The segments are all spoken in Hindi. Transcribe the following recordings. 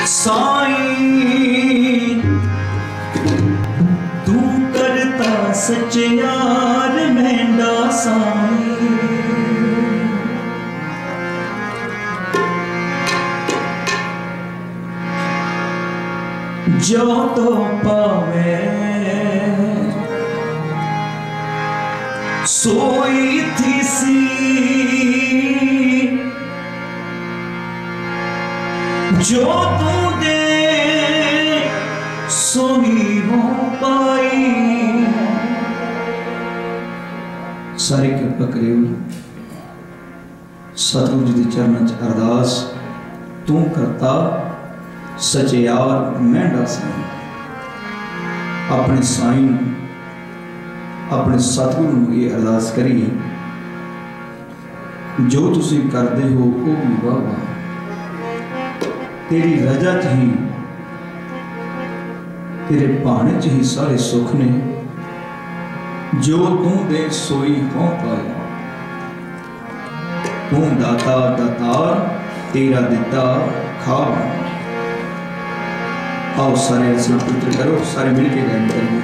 साईं तू करता सच यार मेंढा साईं। जो तो पावे सोई थी सी, जो तू दे सोई हो पाई। सारी कृपा करियो सतगुरु जी के चरणों च अरदास। तू करता सचे यार मेंढा साईं। अपने साईं अपने सतगुरु को ये अरदास करिए, जो तुसी करते हो वो भी वाह वाह, तेरी रजा च ही तेरे भाने च ही सारे सुख ने। जो तू दे सोई हो पाए, तू दाता दातार तेरा दिता खाओ। आओ सारे ऐसा पुत्र करो, सारे मिलके गायन करेंगे।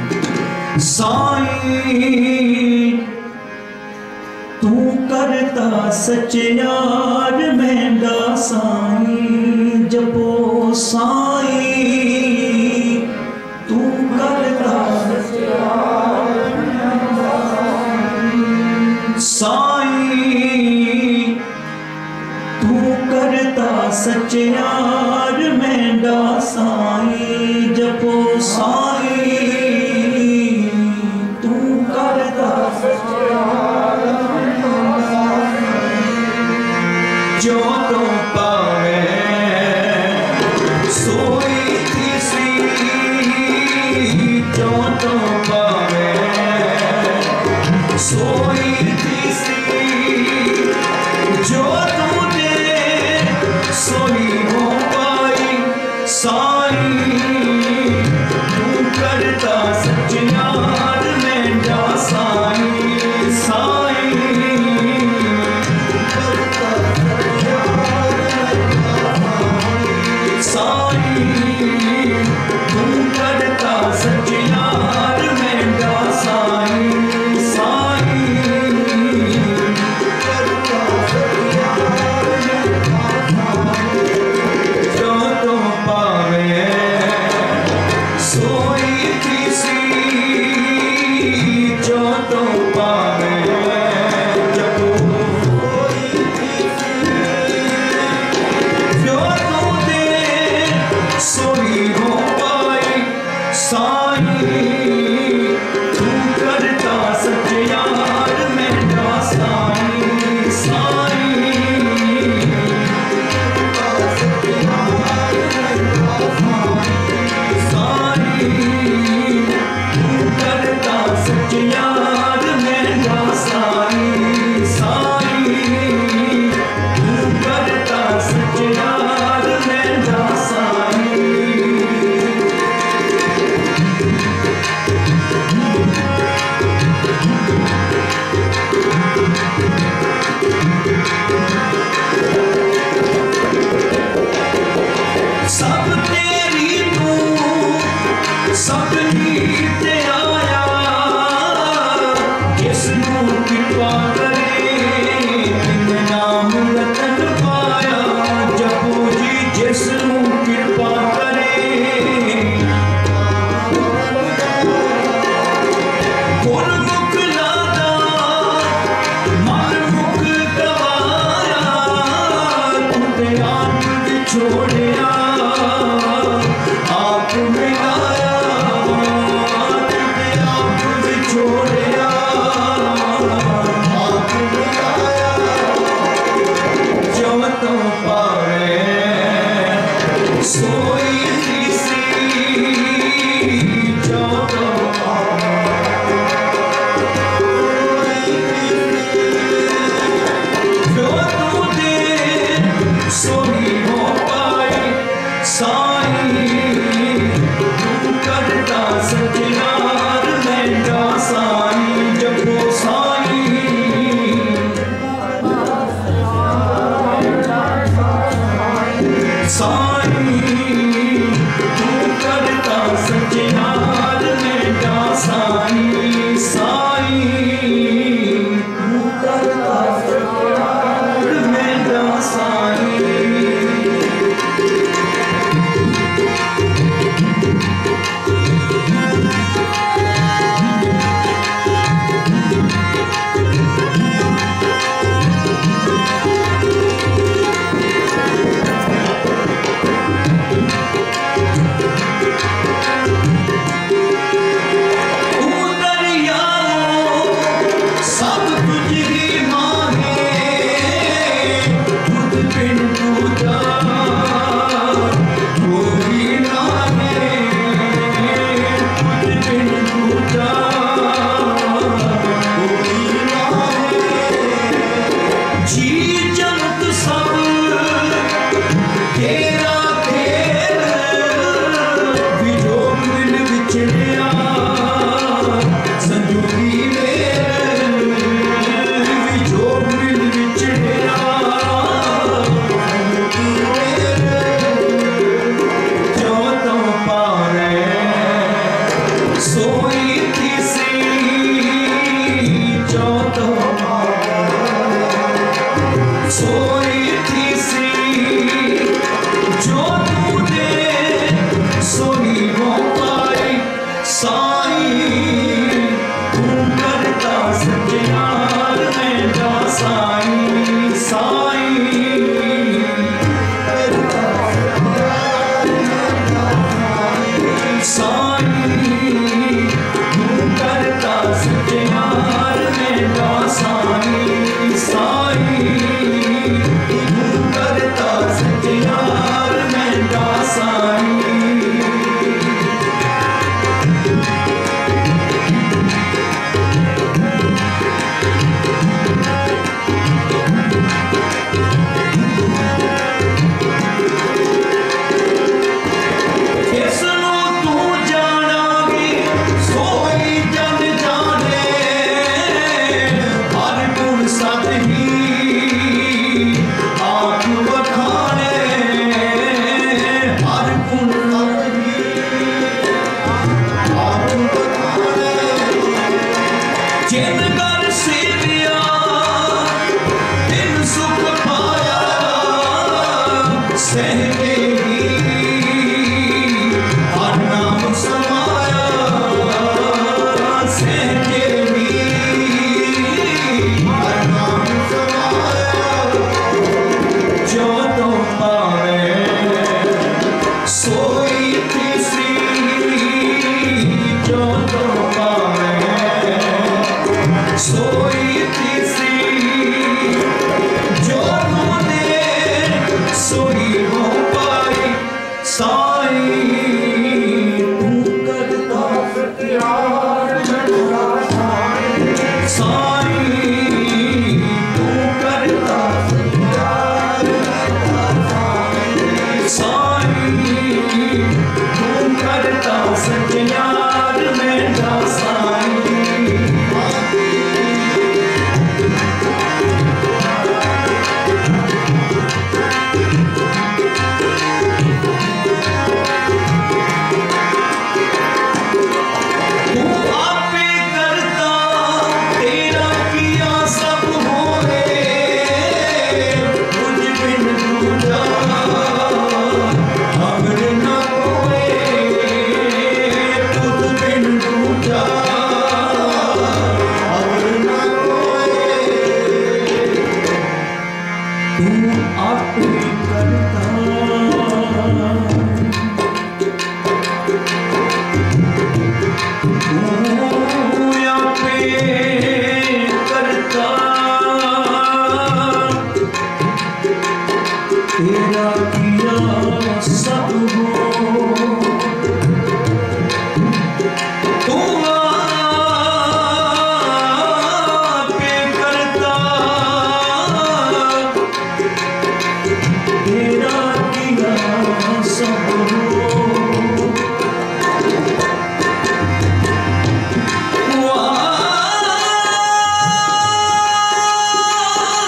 साईं तू करता सच यार मेंढा साईं। जपो साईं तू करता सच यार मेंढा साईं। तू करता सच यार मेंढा साईं। जपो साईं तू करता सच यार मेंढा साईं। जो तो पावे सोई थी सी, जो तो पावे सोई थी सी, जो तू दे सोई हो पाई। साईं तू करता सच यार मेंढा साईं। साईं करता सच यार मेंढा साईं। तू करता सच यार मेंढा साईं। साईं करता सच यार मेंढा साईं। जो तो पावे सोई थी सी, जो तो पावे जपो सोई थी सी, जो तू दे सोई हो पाई। साईं तू करता सच यार मेंढा साईं। साईं करता सच यार मेंढा साईं। साईं तू करता सच यार मेंढा साईं। साईं तू करता सच यार मेंढा साईं। सब तेरी तू सब नीत आया, जिसनू कृपा करे बिन नाम रतन पाया। जपो जी जिसनू कृपा करे गुरमुख लादा मन मुख गवाया। तू ते आप छोड़िया आप मिलाया, तू ते आप छोड़िया आप मिलाया। जो तो पावे सोई थी सी, जो तो जो तू दे सोई हो पाई। साईं तू करता सच यार मेंढा साईं। जपो साईं साईं तेरा खेल विजोग दिल विछड़िया संजोगी मेरे विजोग दिल विछड़िया जो तो पारे सोई थी सी जो तो सोई थी सी जो तूने सोई हो पाई साई तू करता सच्चार में जा साई साई साई तू करता सच्चार में जा साई साई करता सच्चार में जा साई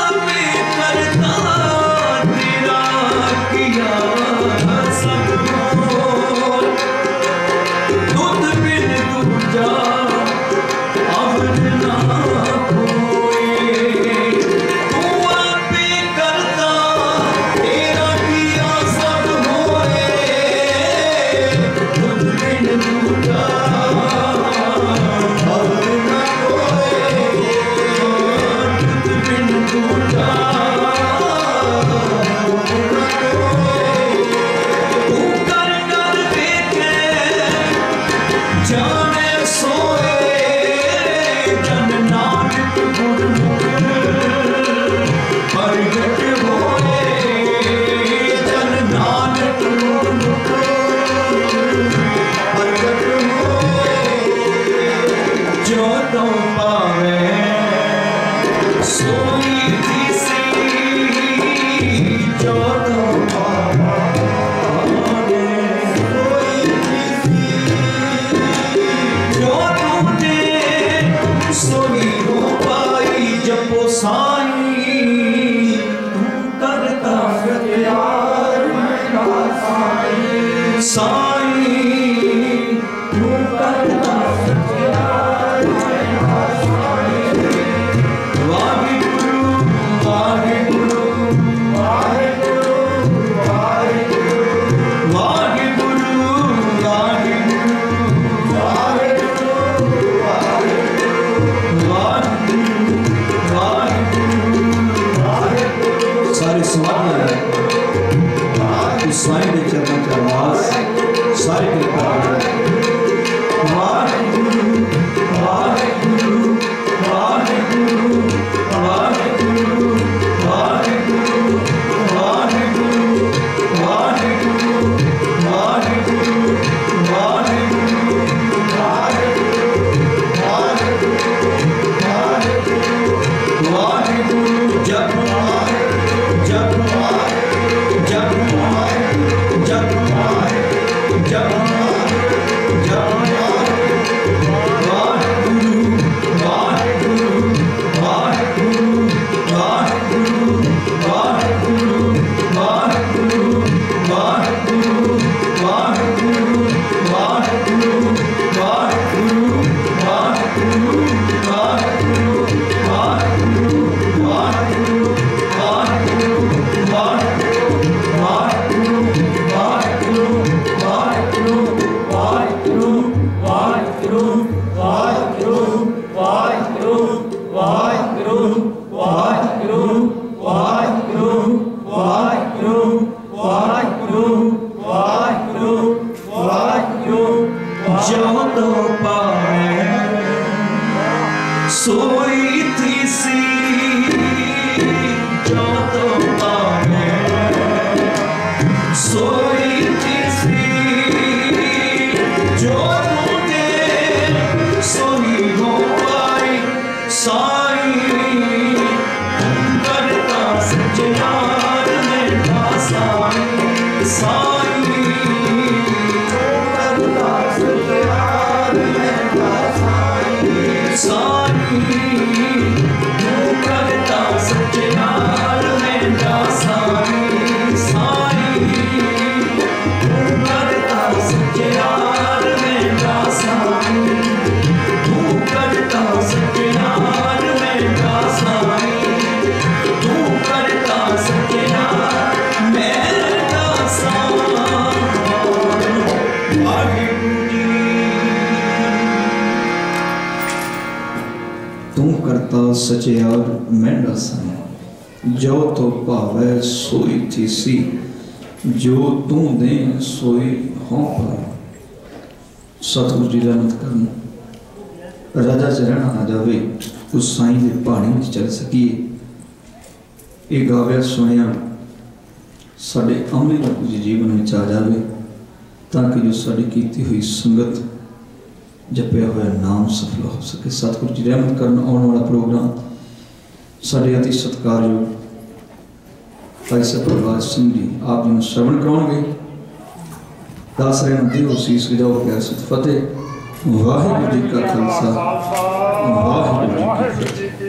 सब साईं तू करता सचियार वाहिगुरु वाहिगुरु वाहिगुरु वाहिगुरु वाहिगुरु वाहिगुरु सारी समाधि साईं के चरणों की आवाज सारी कृपा वाहिगुरु वाहिगुरु वाहिगुरु वाहिगुरु वाहिगुरु वाहिगुरु वाहिगुरु वाहिगुरु वाहिगुरु वाहिगुरु जप जप जप जप जप वाहिगुरु वाहिगुरु वाहिगुरु वाहिगुरु वाहिगुरु वाहिगुरु वाहिगुरु वाहिगुरु वाहिगुरु वाहिगुरु वाहिगुरु वाहिगुरु वाहिगुरु वाहिगुरु सोई थी सी जो तो पावे सोई थी सी जो तूने सोई हो पाई साईं करता सचियार मेरा साईं साईं करता सचियार मेरा साईं साईं करता सचियार मेरा साईं साईं करता सचियार मेरा साईं तू करता सचियार मेरा साईं तू करता सचियार मेरा साईं वाहिगुरु तू करता सचियार मेरा साईं जो तो भावे सोई थी सी जो तू दे सोई हों पर सतगुरु जी रहमत करन राजा च रहना ना जावे उस साईं की पहाड़ी में चल सकीए ये गावे सुनिया साडे अमली बापू जी जीवन में आ जाए ताकि जो साड़ी कीती हुई संगत जपया हुआ नाम सफल हो सके। सतगुरु जी रहमत करना। आने वाला प्रोग्राम साढ़े अति सत्कारयोग भाई प्रभात सिंह जी आप जी श्रवण कराओगे। दस रहन दिओ शीश गजाओ प्यार सत फतेह। वाहिगुरु जी का खालसा वाहिगुरु जी की फतेह।